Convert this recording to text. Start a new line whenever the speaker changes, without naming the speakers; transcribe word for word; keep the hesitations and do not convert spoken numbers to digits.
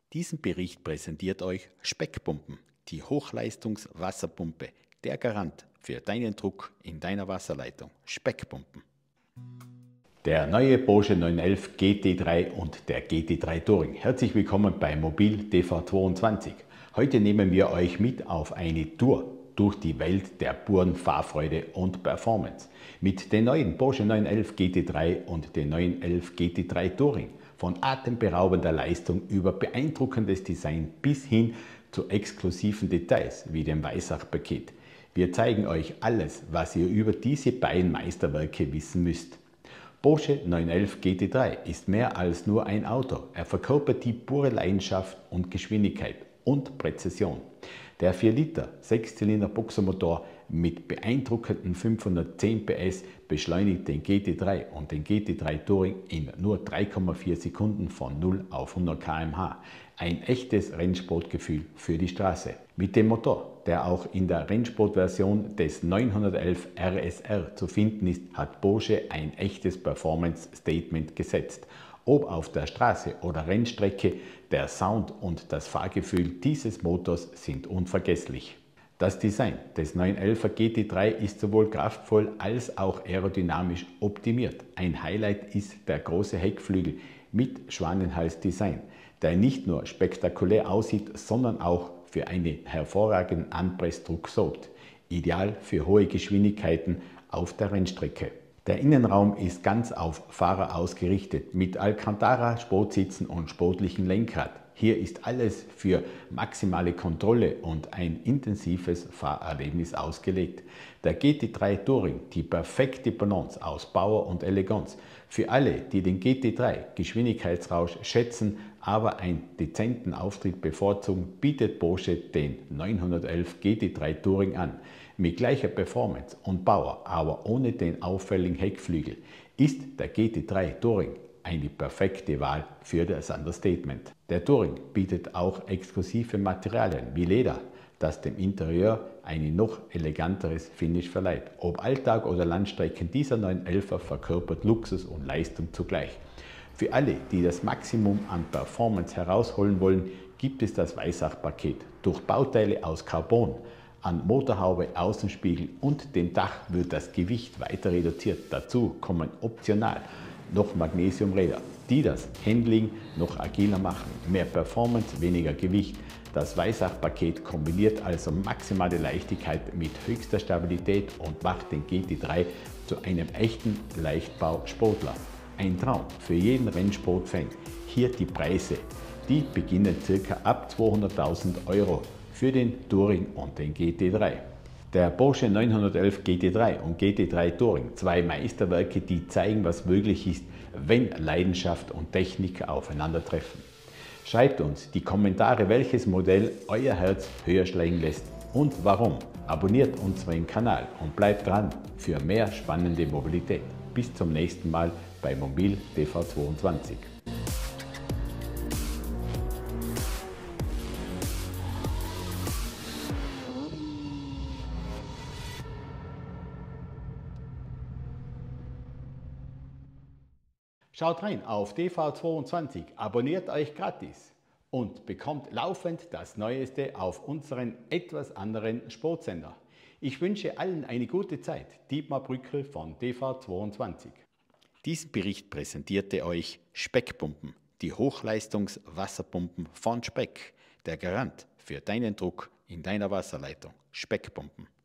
Diesen Bericht präsentiert euch Speckpumpen, die Hochleistungs-Wasserpumpe, der Garant für deinen Druck in deiner Wasserleitung. Speckpumpen. Der neue Porsche neunhundertelf G T drei und der G T drei Touring. Herzlich willkommen bei Mobil T V zweiundzwanzig. Heute nehmen wir euch mit auf eine Tour durch die Welt der puren Fahrfreude und Performance. Mit den neuen Porsche neunhundertelf G T drei und den neunhundertelf G T drei Touring. Von atemberaubender Leistung über beeindruckendes Design bis hin zu exklusiven Details wie dem Weissach-Paket. Wir zeigen euch alles, was ihr über diese beiden Meisterwerke wissen müsst. Porsche neunhundertelf G T drei ist mehr als nur ein Auto. Er verkörpert die pure Leidenschaft und Geschwindigkeit und Präzision. Der vier Liter Sechszylinder Boxermotor mit beeindruckenden fünfhundertzehn P S beschleunigt den G T drei und den G T drei Touring in nur drei Komma vier Sekunden von null auf hundert Kilometer pro Stunde. Ein echtes Rennsportgefühl für die Straße. Mit dem Motor, der auch in der Rennsportversion des neunhundertelf R S R zu finden ist, hat Porsche ein echtes Performance-Statement gesetzt. Ob auf der Straße oder Rennstrecke, der Sound und das Fahrgefühl dieses Motors sind unvergesslich. Das Design des neunhundertelfer G T drei ist sowohl kraftvoll als auch aerodynamisch optimiert. Ein Highlight ist der große Heckflügel mit Schwanenhals-Design, der nicht nur spektakulär aussieht, sondern auch für einen hervorragenden Anpressdruck sorgt. Ideal für hohe Geschwindigkeiten auf der Rennstrecke. Der Innenraum ist ganz auf Fahrer ausgerichtet, mit Alcantara-Sportsitzen und sportlichem Lenkrad. Hier ist alles für maximale Kontrolle und ein intensives Fahrerlebnis ausgelegt. Der G T drei Touring, die perfekte Balance aus Power und Eleganz. Für alle, die den G T drei Geschwindigkeitsrausch schätzen, aber einen dezenten Auftritt bevorzugen, bietet Porsche den neunhundertelf G T drei Touring an. Mit gleicher Performance und Power, aber ohne den auffälligen Heckflügel, ist der G T drei Touring eine perfekte Wahl für das Understatement. Der Touring bietet auch exklusive Materialien wie Leder, das dem Interieur ein noch eleganteres Finish verleiht. Ob Alltag oder Landstrecken, dieser neunhundertelfer verkörpert Luxus und Leistung zugleich. Für alle, die das Maximum an Performance herausholen wollen, gibt es das Weissach-Paket. Durch Bauteile aus Carbon, an Motorhaube, Außenspiegel und dem Dach wird das Gewicht weiter reduziert. Dazu kommen optional noch Magnesiumräder, die das Handling noch agiler machen. Mehr Performance, weniger Gewicht. Das Weissach-Paket kombiniert also maximale Leichtigkeit mit höchster Stabilität und macht den G T drei zu einem echten Leichtbau-Sportler. Ein Traum für jeden Rennsportfan. Hier die Preise. Die beginnen ca. ab zweihunderttausend Euro für den Touring und den G T drei. Der Porsche neunhundertelf G T drei und G T drei Touring, zwei Meisterwerke, die zeigen, was möglich ist, wenn Leidenschaft und Technik aufeinandertreffen. Schreibt uns die Kommentare, welches Modell euer Herz höher schlagen lässt und warum. Abonniert unseren Kanal und bleibt dran für mehr spannende Mobilität. Bis zum nächsten Mal bei Mobil T V zweiundzwanzig. Schaut rein auf T V zweiundzwanzig, abonniert euch gratis und bekommt laufend das Neueste auf unseren etwas anderen Sportsender. Ich wünsche allen eine gute Zeit. Dietmar Brückel von T V zweiundzwanzig. Diesen Bericht präsentierte euch Speckpumpen, die Hochleistungs-Wasserpumpen von Speck, der Garant für deinen Druck in deiner Wasserleitung. Speckpumpen.